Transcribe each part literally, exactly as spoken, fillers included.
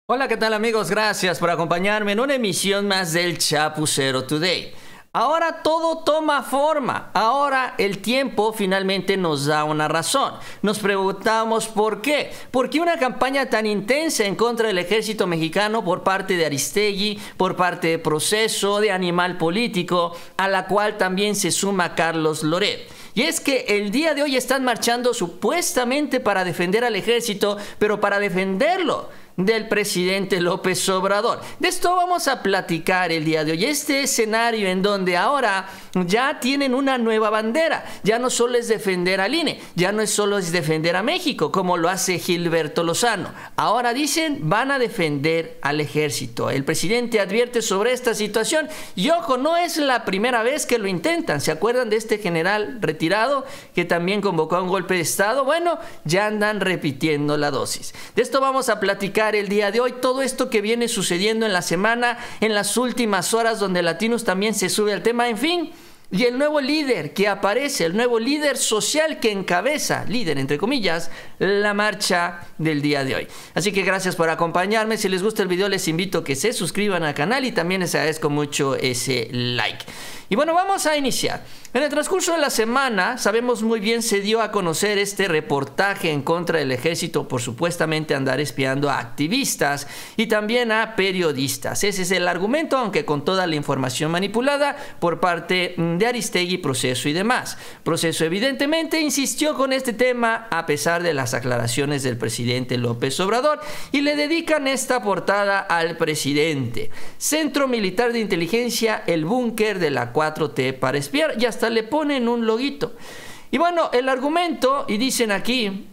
Hola, ¿qué tal amigos? Gracias por acompañarme en una emisión más del Chapucero Today. Ahora todo toma forma, ahora el tiempo finalmente nos da una razón. Nos preguntamos por qué. ¿Por qué una campaña tan intensa en contra del ejército mexicano por parte de Aristegui, por parte de Proceso, de Animal Político, a la cual también se suma Carlos Loret? Y es que el día de hoy están marchando supuestamente para defender al ejército, pero para defenderlo del presidente López Obrador. De esto vamos a platicar el día de hoy. Este escenario en donde ahora ya tienen una nueva bandera. Ya no solo es defender al I N E, ya no es solo es defender a México, como lo hace Gilberto Lozano. Ahora dicen, van a defender al ejército. El presidente advierte sobre esta situación. Y ojo, no es la primera vez que lo intentan. ¿Se acuerdan de este general retirado que también convocó a un golpe de estado? Bueno, ya andan repitiendo la dosis. De esto vamos a platicar el día de hoy, todo esto que viene sucediendo en la semana, en las últimas horas, donde Latinos también se sube al tema, en fin. Y el nuevo líder que aparece, el nuevo líder social que encabeza, líder entre comillas, la marcha del día de hoy. Así que gracias por acompañarme. Si les gusta el video, les invito a que se suscriban al canal y también les agradezco mucho ese like. Y bueno, vamos a iniciar. En el transcurso de la semana, sabemos muy bien, se dio a conocer este reportaje en contra del ejército por supuestamente andar espiando a activistas y también a periodistas. Ese es el argumento, aunque con toda la información manipulada por parte de Aristegui, Proceso y demás. Proceso evidentemente insistió con este tema a pesar de las aclaraciones del presidente López Obrador y le dedican esta portada al presidente. Centro Militar de Inteligencia, el búnker de la cuatro T para espiar, y hasta le ponen un loguito. Y bueno, el argumento, y dicen aquí,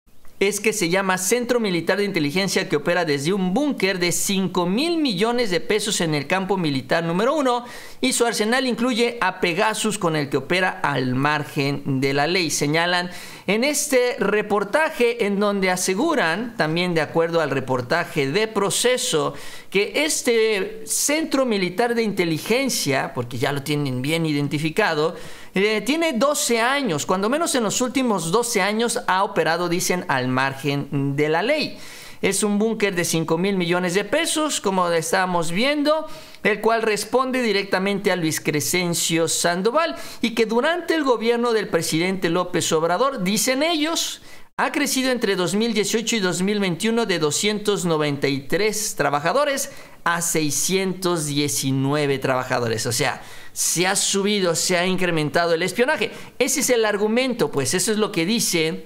es que se llama Centro Militar de Inteligencia, que opera desde un búnker de cinco mil millones de pesos en el campo militar número uno, y su arsenal incluye a Pegasus, con el que opera al margen de la ley. Señalan en este reportaje, en donde aseguran, también de acuerdo al reportaje de Proceso, que este Centro Militar de Inteligencia, porque ya lo tienen bien identificado, eh, tiene doce años, cuando menos en los últimos doce años ha operado, dicen, al margen de la ley. Es un búnker de cinco mil millones de pesos, como estábamos viendo, el cual responde directamente a Luis Crescencio Sandoval, y que durante el gobierno del presidente López Obrador, dicen ellos, ha crecido entre dos mil dieciocho y dos mil veintiuno de doscientos noventa y tres trabajadores a seiscientos diecinueve trabajadores. O sea, se ha subido, se ha incrementado el espionaje. Ese es el argumento, pues eso es lo que dice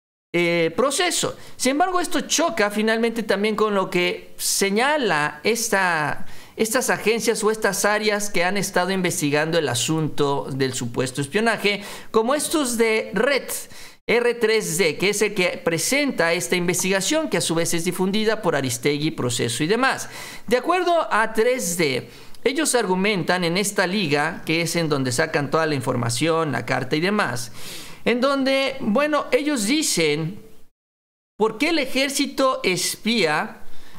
eh, Proceso. Sin embargo, esto choca finalmente también con lo que señala esta... estas agencias o estas áreas que han estado investigando el asunto del supuesto espionaje, como estos de Red R tres D, que es el que presenta esta investigación, que a su vez es difundida por Aristegui, Proceso y demás. De acuerdo a tres D, ellos argumentan en esta liga, que es en donde sacan toda la información, la carta y demás, en donde, bueno, ellos dicen por qué el ejército espía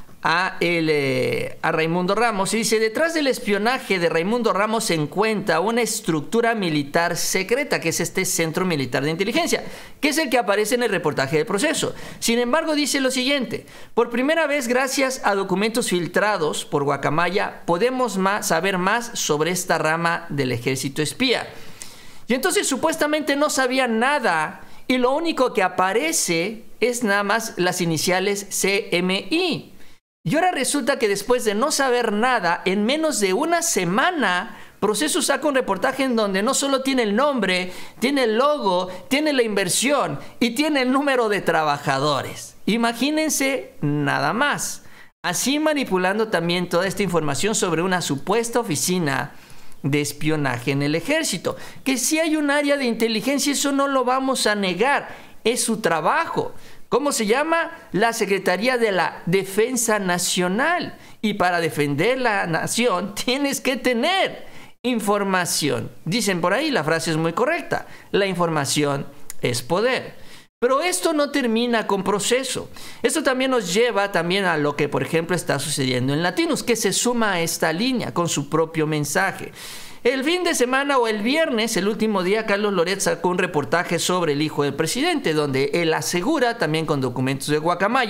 a, el, eh, a Raimundo Ramos. Y dice, detrás del espionaje de Raimundo Ramos se encuentra una estructura militar secreta, que es este Centro Militar de Inteligencia, que es el que aparece en el reportaje del Proceso. Sin embargo, dice lo siguiente: por primera vez, gracias a documentos filtrados por Guacamaya, podemos más, saber más sobre esta rama del ejército espía. Y entonces supuestamente no sabían nada, y lo único que aparece es nada más las iniciales C M I. Y ahora resulta que después de no saber nada, en menos de una semana, Proceso saca un reportaje en donde no solo tiene el nombre, tiene el logo, tiene la inversión y tiene el número de trabajadores. Imagínense nada más. Así manipulando también toda esta información sobre una supuesta oficina de espionaje en el ejército. Que si hay un área de inteligencia, eso no lo vamos a negar, es su trabajo. ¿Cómo se llama? La Secretaría de la Defensa Nacional. Y para defender la nación tienes que tener información. Dicen por ahí, la frase es muy correcta: la información es poder. Pero esto no termina con Proceso. Esto también nos lleva también a lo que, por ejemplo, está sucediendo en Latinos, que se suma a esta línea con su propio mensaje. El fin de semana o el viernes, el último día, Carlos Loret sacó un reportaje sobre el hijo del presidente, donde él asegura, también con documentos de Guacamaya,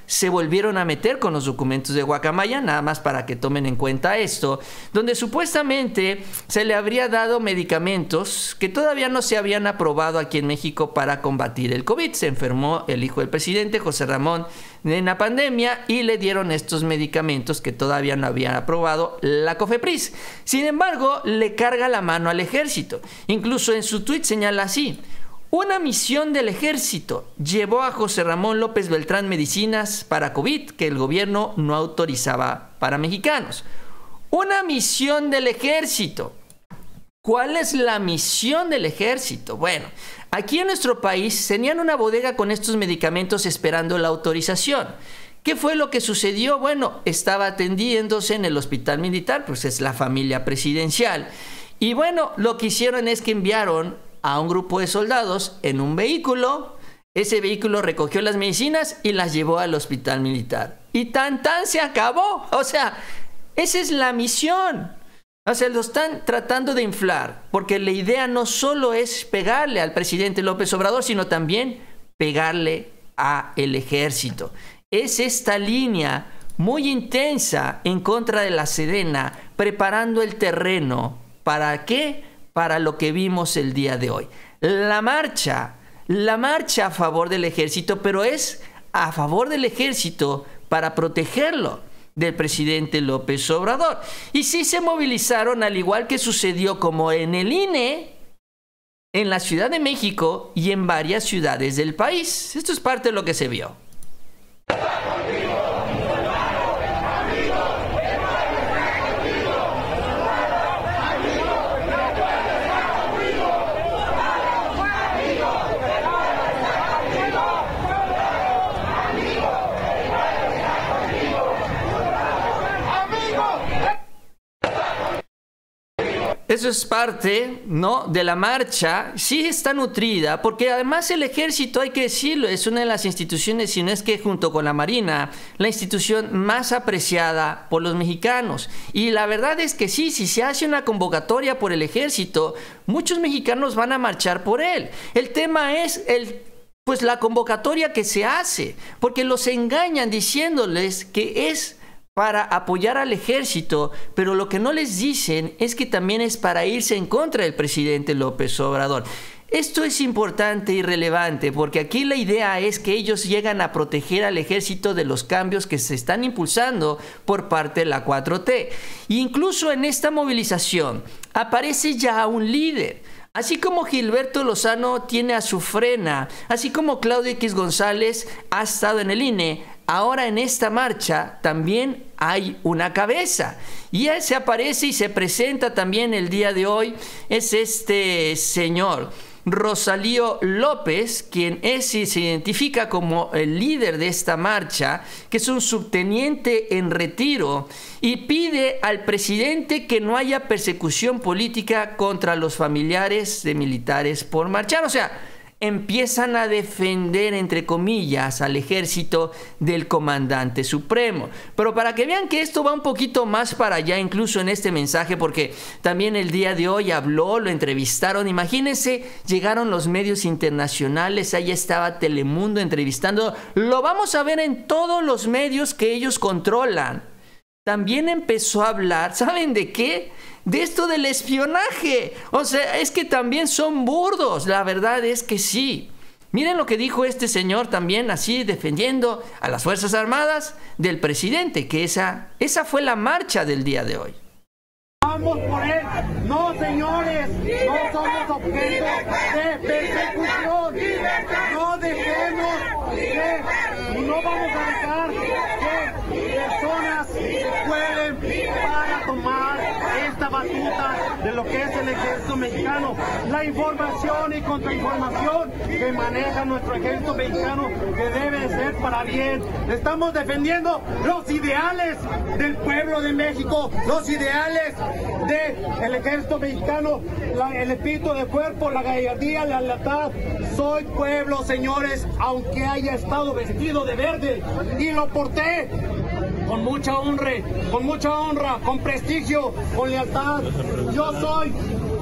se volvieron a meter con los documentos de Guacamaya, nada más para que tomen en cuenta esto, donde supuestamente se le habría dado medicamentos que todavía no se habían aprobado aquí en México para combatir el COVID. Se enfermó el hijo del presidente, José Ramón, en la pandemia y le dieron estos medicamentos que todavía no habían aprobado la COFEPRIS. Sin embargo, le carga la mano al ejército. Incluso en su tuit señala así: una misión del ejército llevó a José Ramón López Beltrán medicinas para COVID que el gobierno no autorizaba para mexicanos. Una misión del ejército. ¿Cuál es la misión del ejército? Bueno, aquí en nuestro país tenían una bodega con estos medicamentos esperando la autorización. ¿Qué fue lo que sucedió? Bueno, estaba atendiéndose en el hospital militar, pues es la familia presidencial. Y bueno, lo que hicieron es que enviaron a un grupo de soldados en un vehículo. Ese vehículo recogió las medicinas y las llevó al hospital militar. Y tan tan se acabó. O sea, esa es la misión. O sea, lo están tratando de inflar, porque la idea no solo es pegarle al presidente López Obrador, sino también pegarle al ejército. Es esta línea muy intensa en contra de la Sedena, preparando el terreno. ¿Para qué? Para lo que vimos el día de hoy. La marcha, la marcha a favor del ejército, pero es a favor del ejército para protegerlo del presidente López Obrador. Y sí se movilizaron, al igual que sucedió como en el I N E, en la Ciudad de México y en varias ciudades del país. Esto es parte de lo que se vio. Eso es parte, ¿no?, de la marcha. Sí está nutrida, porque además el ejército, hay que decirlo, es una de las instituciones, si no es que junto con la Marina, la institución más apreciada por los mexicanos. Y la verdad es que sí, si se hace una convocatoria por el ejército, muchos mexicanos van a marchar por él. El tema es el... pues la convocatoria que se hace, porque los engañan diciéndoles que es para apoyar al ejército, pero lo que no les dicen es que también es para irse en contra del presidente López Obrador. Esto es importante y relevante, porque aquí la idea es que ellos llegan a proteger al ejército de los cambios que se están impulsando por parte de la cuatro T. E incluso en esta movilización aparece ya un líder. Así como Gilberto Lozano tiene a su frena, así como Claudio X González ha estado en el I N E, ahora en esta marcha también hay una cabeza. Y él se aparece y se presenta también el día de hoy. Es este señor Rosalío López, quien es y se identifica como el líder de esta marcha, que es un subteniente en retiro, y pide al presidente que no haya persecución política contra los familiares de militares por marchar. O sea, empiezan a defender, entre comillas, al ejército del comandante supremo. Pero para que vean que esto va un poquito más para allá, incluso en este mensaje, porque también el día de hoy habló, lo entrevistaron. Imagínense, llegaron los medios internacionales, ahí estaba Telemundo entrevistando. Lo vamos a ver en todos los medios que ellos controlan. También empezó a hablar, ¿saben de qué? De esto del espionaje. O sea, es que también son burdos. La verdad es que sí. Miren lo que dijo este señor también, así defendiendo a las Fuerzas Armadas del presidente, que esa, esa fue la marcha del día de hoy. Vamos por él. No, señores, no somos objeto de persecución. No dejemos que, no vamos a dejar que personas se cuelen para tomar esta batuta de lo que es el ejército mexicano. La información y contrainformación que maneja nuestro ejército mexicano, que debe de ser para bien. Estamos defendiendo los ideales del pueblo de México, los ideales del ejército mexicano, la, el espíritu de cuerpo, la gallardía, la lealtad. Soy pueblo, señores, aunque haya estado vestido de verde, y lo porté con mucha honra, con mucha honra, con prestigio, con lealtad. Yo soy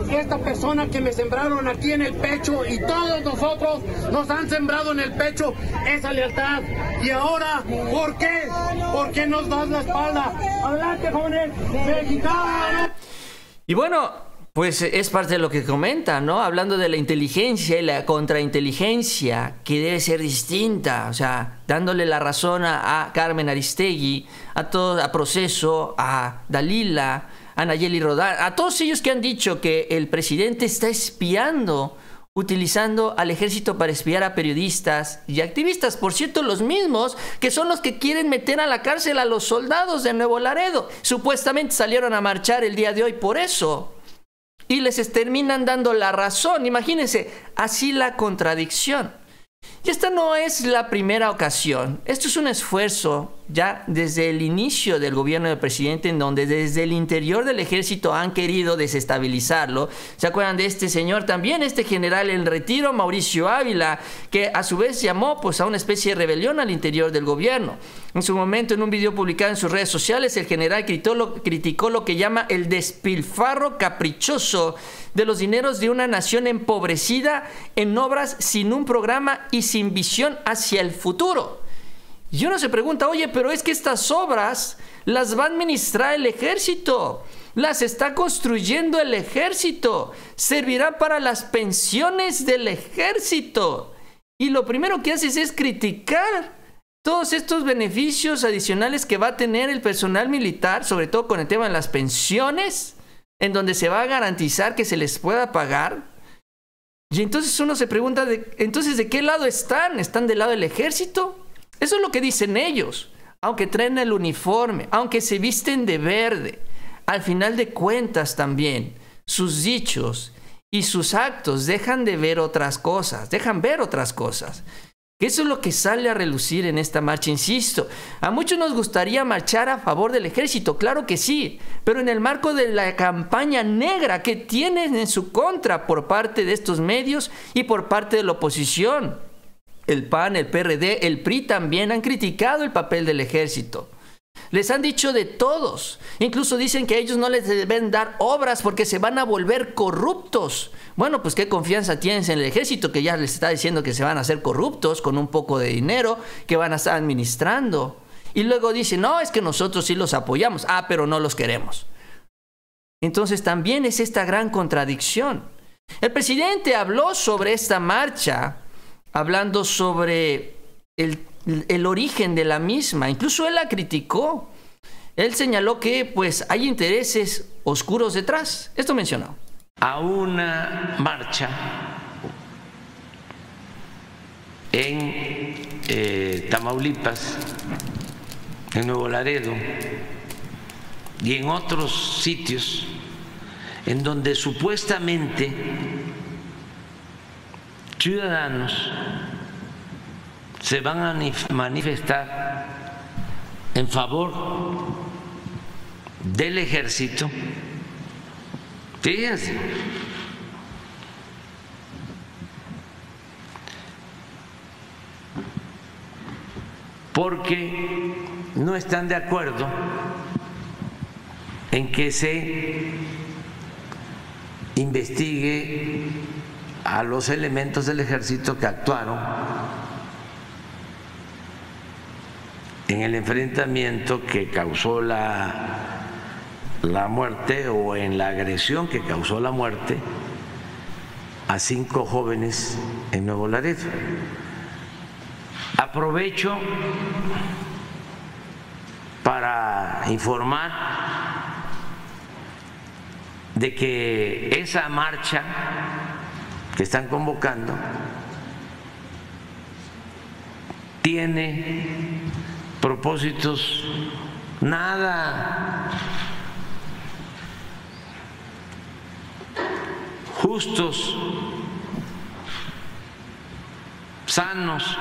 esta persona que me sembraron aquí en el pecho y todos nosotros nos han sembrado en el pecho esa lealtad. Y ahora, ¿por qué? ¿Por qué nos das la espalda? Adelante, jóvenes mexicanos. Y bueno, pues es parte de lo que comenta, ¿no? Hablando de la inteligencia y la contrainteligencia, que debe ser distinta, o sea, dándole la razón a, a Carmen Aristegui, a todo, a Proceso, a Dalila, a Nayeli Rodán, a todos ellos que han dicho que el presidente está espiando, utilizando al ejército para espiar a periodistas y activistas, por cierto, los mismos que son los que quieren meter a la cárcel a los soldados de Nuevo Laredo. Supuestamente salieron a marchar el día de hoy por eso. Y les terminan dando la razón. Imagínense, así la contradicción. Y esta no es la primera ocasión. Esto es un esfuerzo ya desde el inicio del gobierno del presidente, en donde desde el interior del ejército han querido desestabilizarlo. ¿Se acuerdan de este señor también, este general en retiro, Mauricio Ávila, que a su vez llamó pues a una especie de rebelión al interior del gobierno? En su momento, en un video publicado en sus redes sociales, el general criticó lo, criticó lo que llama el despilfarro caprichoso de los dineros de una nación empobrecida en obras sin un programa y sin visión hacia el futuro. Y uno se pregunta, oye, pero es que estas obras las va a administrar el ejército, las está construyendo el ejército, servirá para las pensiones del ejército. Y lo primero que haces es criticar todos estos beneficios adicionales que va a tener el personal militar, sobre todo con el tema de las pensiones, en donde se va a garantizar que se les pueda pagar. Y entonces uno se pregunta, de, entonces, ¿de qué lado están? ¿Están del lado del ejército? Eso es lo que dicen ellos, aunque traen el uniforme, aunque se visten de verde. Al final de cuentas también, sus dichos y sus actos dejan de ver otras cosas, dejan ver otras cosas. Eso es lo que sale a relucir en esta marcha, insisto. A muchos nos gustaría marchar a favor del ejército, claro que sí, pero en el marco de la campaña negra que tienen en su contra por parte de estos medios y por parte de la oposición. El P A N, el P R D, el P R I también han criticado el papel del ejército. Les han dicho de todos. Incluso dicen que a ellos no les deben dar obras porque se van a volver corruptos. Bueno, pues qué confianza tienes en el ejército, que ya les está diciendo que se van a hacer corruptos con un poco de dinero que van a estar administrando. Y luego dicen, no, es que nosotros sí los apoyamos. Ah, pero no los queremos. Entonces también es esta gran contradicción. El presidente habló sobre esta marcha, hablando sobre el, el origen de la misma. Incluso él la criticó. Él señaló que pues hay intereses oscuros detrás. Esto mencionó. A una marcha en eh, Tamaulipas, en Nuevo Laredo y en otros sitios en donde supuestamente ciudadanos se van a manifestar en favor del ejército. Fíjense, porque no están de acuerdo en que se investigue a los elementos del ejército que actuaron en el enfrentamiento que causó la la muerte o en la agresión que causó la muerte a cinco jóvenes en Nuevo Laredo. Aprovecho para informar de que esa marcha que están convocando tiene propósitos nada justos, sanos,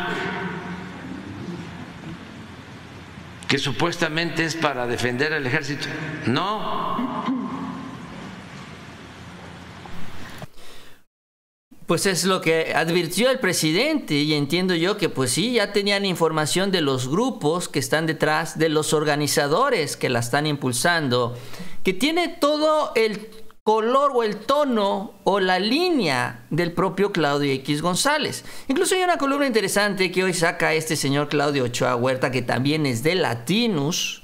que supuestamente es para defender al ejército. No. Pues es lo que advirtió el presidente, y entiendo yo que pues sí, ya tenían información de los grupos que están detrás, de los organizadores que la están impulsando, que tiene todo el color o el tono o la línea del propio Claudio X González. Incluso hay una columna interesante que hoy saca este señor Claudio Ochoa Huerta, que también es de Latinus.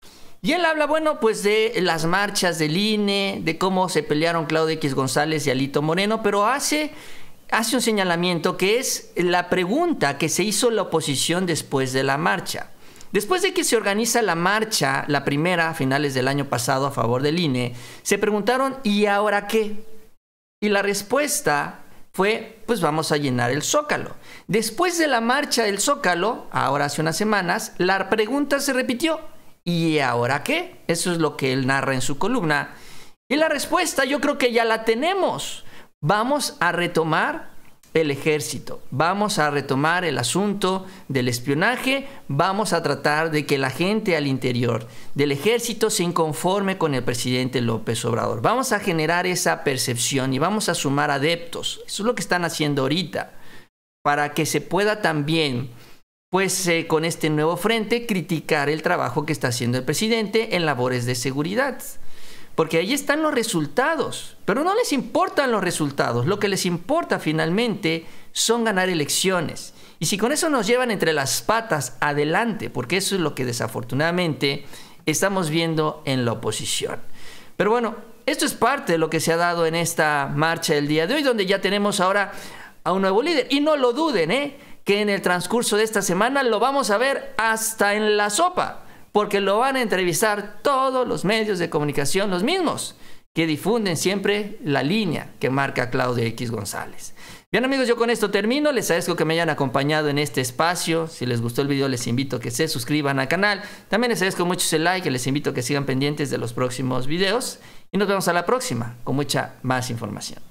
Y él habla, bueno, pues de las marchas del I N E, de cómo se pelearon Claudio X González y Alito Moreno, pero hace, hace un señalamiento que es la pregunta que se hizo la oposición después de la marcha. Después de que se organiza la marcha, la primera a finales del año pasado a favor del I N E, se preguntaron, ¿y ahora qué? Y la respuesta fue, pues vamos a llenar el Zócalo. Después de la marcha del Zócalo, ahora hace unas semanas, la pregunta se repitió, ¿y ahora qué? Eso es lo que él narra en su columna. Y la respuesta yo creo que ya la tenemos. Vamos a retomar el ejército, vamos a retomar el asunto del espionaje, vamos a tratar de que la gente al interior del ejército se inconforme con el presidente López Obrador. Vamos a generar esa percepción y vamos a sumar adeptos. Eso es lo que están haciendo ahorita, para que se pueda también, pues eh, con este nuevo frente, criticar el trabajo que está haciendo el presidente en labores de seguridad. Porque ahí están los resultados, pero no les importan los resultados. Lo que les importa finalmente son ganar elecciones. Y si con eso nos llevan entre las patas, adelante, porque eso es lo que desafortunadamente estamos viendo en la oposición. Pero bueno, esto es parte de lo que se ha dado en esta marcha del día de hoy, donde ya tenemos ahora a un nuevo líder. Y no lo duden, ¿eh? que en el transcurso de esta semana lo vamos a ver hasta en la sopa, porque lo van a entrevistar todos los medios de comunicación, los mismos que difunden siempre la línea que marca Claudio X González. Bien amigos, yo con esto termino. Les agradezco que me hayan acompañado en este espacio. Si les gustó el video, les invito a que se suscriban al canal. También les agradezco mucho el like y les invito a que sigan pendientes de los próximos videos. Y nos vemos a la próxima con mucha más información.